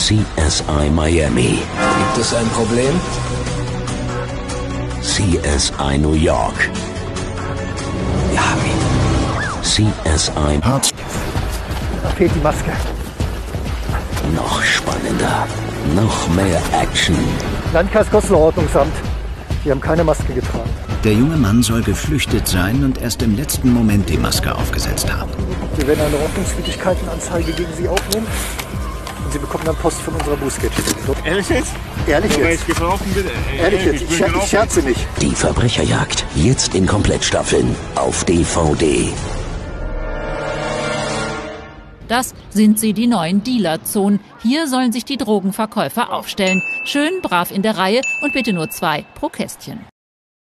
CSI Miami. Gibt es ein Problem? CSI New York. Wir haben ihn. CSI Hart. Da fehlt die Maske. noch spannender. Noch mehr Action. Landkreis Goslar Ordnungsamt. Sie haben keine Maske getragen. Der junge Mann soll geflüchtet sein und erst im letzten Moment die Maske aufgesetzt haben. Wir werden eine Ordnungswidrigkeitenanzeige gegen Sie aufnehmen. Und Sie bekommen dann Post von unserer Bußgeldstelle. Ehrlich jetzt? Ehrlich So, weil jetzt? ich gebrauchen bin. Ehrlich jetzt? Ich scherze nicht. Die Verbrecherjagd. Jetzt in Komplettstaffeln. Auf DVD. Das sind sie, die neuen Dealer-Zonen. Hier sollen sich die Drogenverkäufer aufstellen. Schön brav in der Reihe und bitte nur 2 pro Kästchen.